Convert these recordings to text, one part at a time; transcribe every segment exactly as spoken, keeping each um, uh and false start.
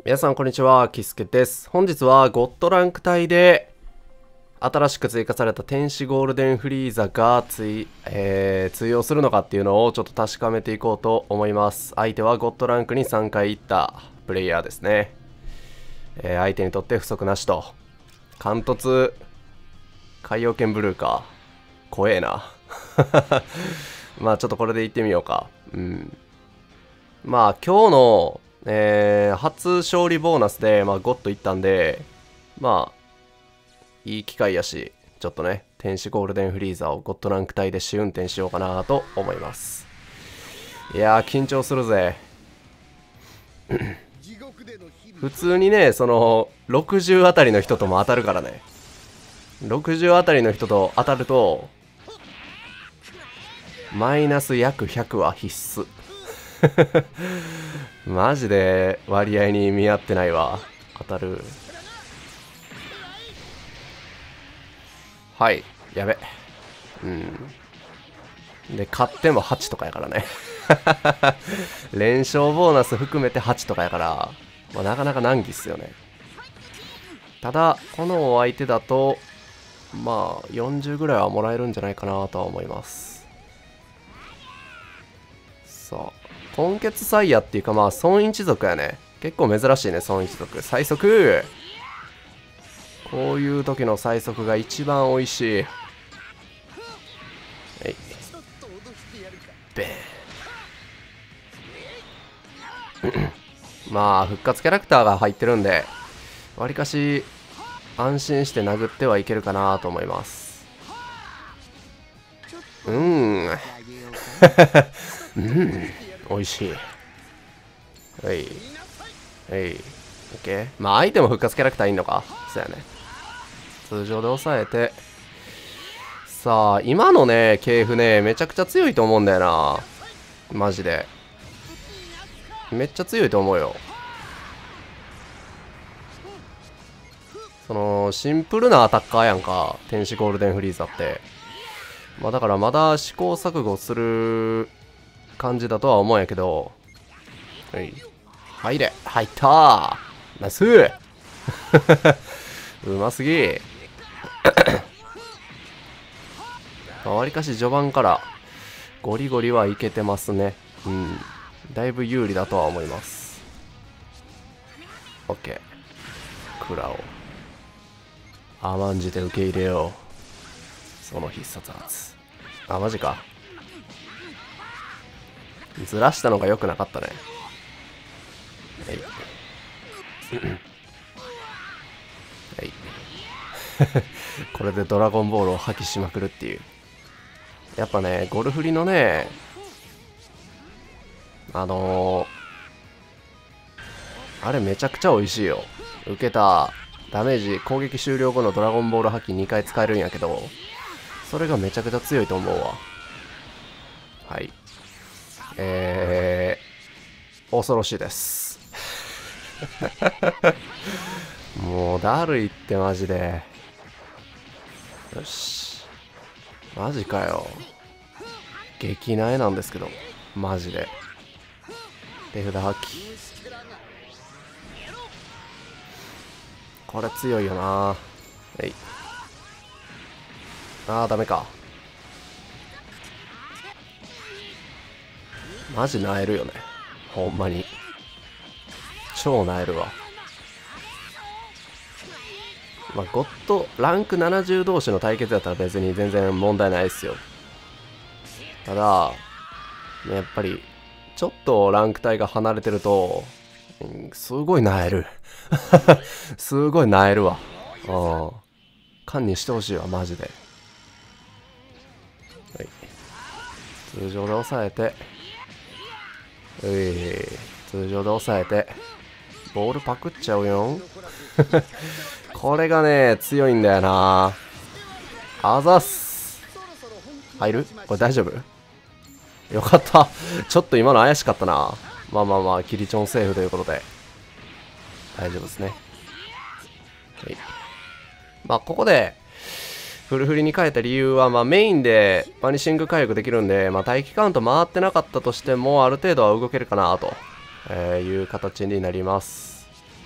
皆さんこんにちは、キスケです。本日はゴッドランク帯で新しく追加された天使ゴールデンフリーザがつい、えー、通用するのかっていうのをちょっと確かめていこうと思います。相手はゴッドランクにさんかい行ったプレイヤーですね。えー、相手にとって不足なしと。貫突、海洋圏ブルーか。怖えな。まあちょっとこれで行ってみようか。うん。まあ今日のえー、初勝利ボーナスで、まあ、ゴッドいったんで、まあ、いい機会やし、ちょっとね、天使ゴールデンフリーザをゴッドランク帯で試運転しようかなと思います。いやー、緊張するぜ。普通にね、その、ろくじゅうあたりの人とも当たるからね。ろくじゅうあたりの人と当たると、マイナス約ひゃくは必須。マジで割合に見合ってないわ。当たる。はい。やべ。うん。で、勝ってもはちとかやからね。連勝ボーナス含めてはちとかやから、まあ、なかなか難儀っすよね。ただ、このお相手だと、まあ、よんじゅうぐらいはもらえるんじゃないかなとは思います。さあ。混血サイヤっていうかまあ孫一族やね。結構珍しいね、孫一族。最速、こういう時の最速が一番美味しい。はい。ベーン。まあ復活キャラクターが入ってるんで、わりかし安心して殴ってはいけるかなと思います。うーん。うん。美味しい。はい。はい。オッケー。まあ、相手も復活キャラクターいんのか。そうやね。通常で抑えて。さあ、今のね、系譜ね、めちゃくちゃ強いと思うんだよな。マジで。めっちゃ強いと思うよ。その、シンプルなアタッカーやんか。天使ゴールデンフリーザって。まあ、だからまだ試行錯誤する感じだとは思うんやけど、はい、入れ、入ったー、ナイスーうますぎー。わりかし序盤からゴリゴリはいけてますね。うん、だいぶ有利だとは思います。 OK、 クラを甘んじて受け入れよう、その必殺発。あ、マジか、ずらしたのが良くなかったね。はい。はい。これでドラゴンボールを破棄しまくるっていう。やっぱね、ゴルフリのね、あのー、あれめちゃくちゃ美味しいよ。受けたダメージ、攻撃終了後のドラゴンボール破棄にかい使えるんやけど、それがめちゃくちゃ強いと思うわ。はい。えー、恐ろしいです。もうだるいってマジで。よし、マジかよ。激苗なんですけど、マジで手札破棄。これ強いよな。はい。あーダメか。マジなえるよね、ほんまに超なえるわ。まあ、ゴッドランクななじゅう同士の対決だったら別に全然問題ないっすよ。ただ、ね、やっぱりちょっとランク帯が離れてると、うん、すごいなえるすごいなえるわ。うん、勘にしてほしいわマジで。はい、通常で抑えて、うい、通常で抑えてボールパクっちゃうよこれがね強いんだよな。あざっす。入る？これ大丈夫？よかったちょっと今の怪しかったな。まあまあまあキリチョンセーフということで大丈夫ですね。はい。まあここでフルフリに変えた理由は、まあメインでバニシング回復できるんで、まあ待機カウント回ってなかったとしてもある程度は動けるかなという形になります。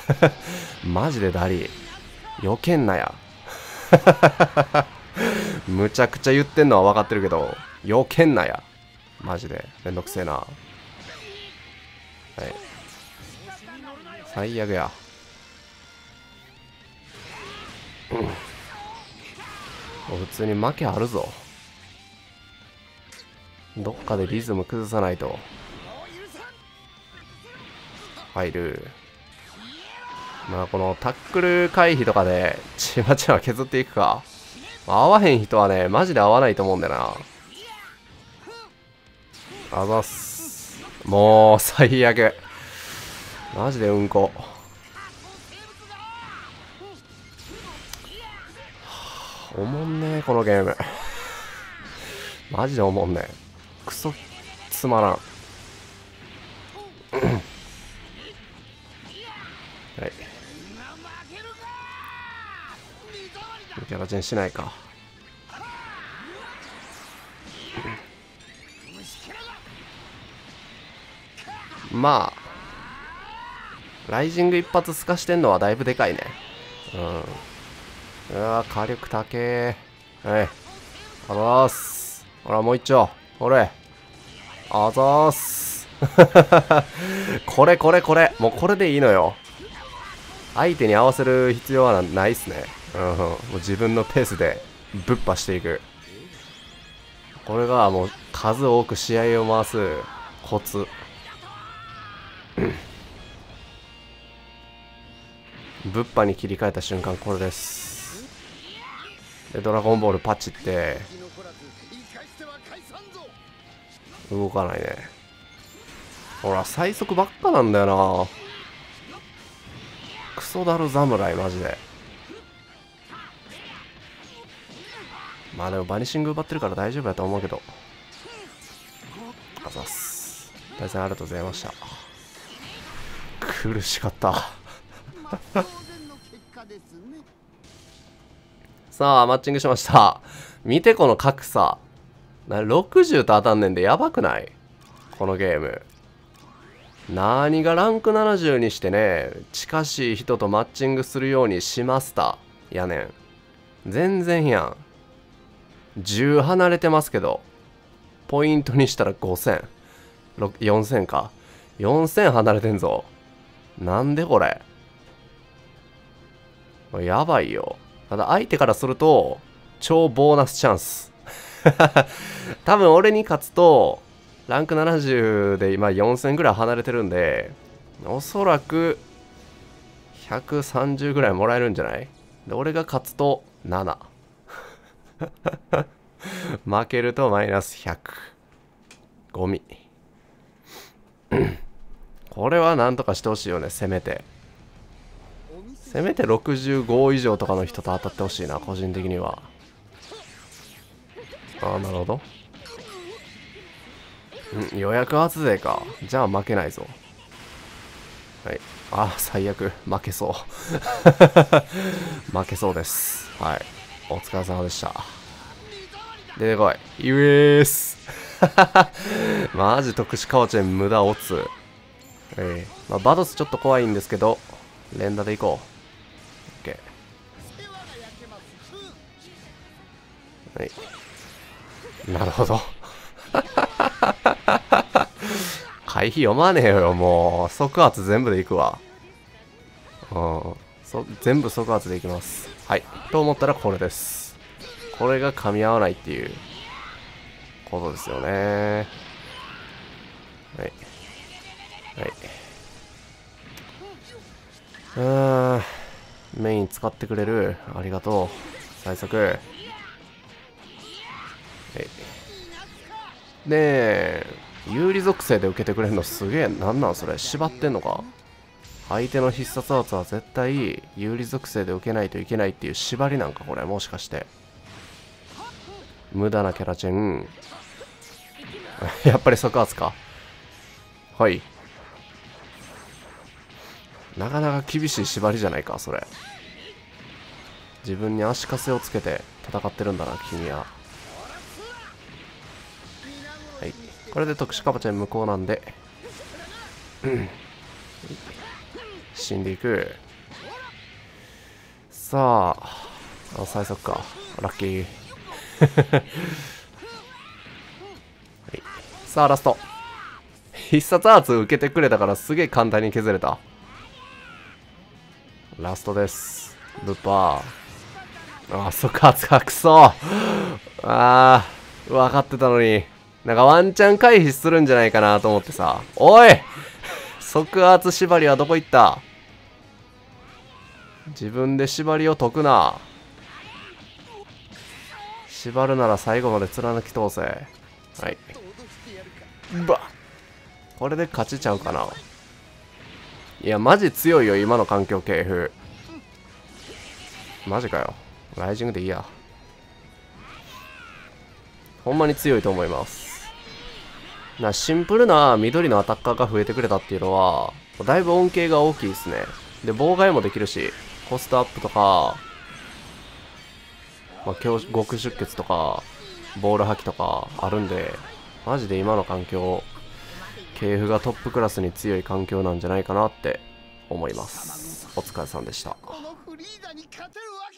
マジでダリー避けんなや。むちゃくちゃ言ってんのは分かってるけど避けんなや。マジでめんどくせえな。はい、最悪や。うん、普通に負けあるぞ。どっかでリズム崩さないと。入る。まあこのタックル回避とかでちまちま削っていくか。合わへん人はねマジで合わないと思うんだよな。あざっす。もう最悪。マジでうんこ。おもんねえこのゲーム。マジでおもんねえ。クソつまらん。はい、キャラチェンしないか。まあライジング一発透かしてんのはだいぶでかいね。うん。うわ火力高え。はい、あざーす。ほらもう一丁。ほれあざーす。これこれこれもうこれでいいのよ。相手に合わせる必要はないっすね。うん、もう自分のペースでぶっ破していく。これがもう数多く試合を回すコツ。ぶっ破に切り替えた瞬間これです。でドラゴンボールパチって動かないね。ほら最速ばっかなんだよな。クソダル侍マジで。まあでもバニシング奪ってるから大丈夫やと思うけど。あざっす。対戦ありがとうございました。苦しかった。さあマッチングしました。見てこの格差。ろくじゅうと当たんねんでやばくない？このゲーム。何がランクななじゅうにしてね、近しい人とマッチングするようにしましたやねん。全然やん。じゅう離れてますけど、ポイントにしたらごせん。よんせんか。よんせん離れてんぞ。なんでこれ。やばいよ。ただ相手からすると、超ボーナスチャンス。多分俺に勝つと、ランクななじゅうで今よんせんぐらい離れてるんで、おそらくひゃくさんじゅうぐらいもらえるんじゃない？で、俺が勝つとなな。負けるとマイナスひゃく。ゴミ。これはなんとかしてほしいよね、せめて。せめてろくじゅうご以上とかの人と当たってほしいな、個人的には。ああ、なるほど。ん、予約発税か。じゃあ負けないぞ。はい。あ、最悪。負けそう。負けそうです。はい。お疲れ様でした。出てこい。イエース。マジ特殊カワチェン無駄オツ。えー、まあ、バドスちょっと怖いんですけど、連打でいこう。OK。はい。なるほど。回避読まねえよ、もう。即圧全部でいくわ。うん。そ全部即圧でいきます。はい。と思ったらこれです。これが噛み合わないっていうことですよね。はい。はい。うーん。メイン使ってくれる。ありがとう。最速。はい。ねえ。有利属性で受けてくれるのすげえ。なんなんそれ。縛ってんのか？相手の必殺技は絶対有利属性で受けないといけないっていう縛りなんかこれ。もしかして。無駄なキャラチェン。やっぱり即圧か。はい。なかなか厳しい縛りじゃないか、それ。自分に足かせをつけて戦ってるんだな、君は。はい。これで特殊カバチェン無効なんで。うん。 死んでいく。さあ、あ最速か。ラッキー。はい、さあ、ラスト。必殺アーツ受けてくれたからすげえ簡単に削れた。ラストです。ルパー。あ、即発か、くそ。ああ、分かってたのに。なんかワンチャン回避するんじゃないかなと思ってさ。おい即圧縛りはどこ行った？自分で縛りを解くな。縛るなら最後まで貫き通せ。はい。ばっ。これで勝ちちゃうかな。いや、マジ強いよ、今の環境系譜。マジかよ。ライジングでいいや。ほんまに強いと思います。なシンプルな緑のアタッカーが増えてくれたっていうのは、だいぶ恩恵が大きいですね。で、妨害もできるし、コストアップとか、まあ、極出血とか、ボール破棄とかあるんで、マジで今の環境、系譜がトップクラスに強い環境なんじゃないかなって思います。お疲れさんでした。このフリーザに勝てるわ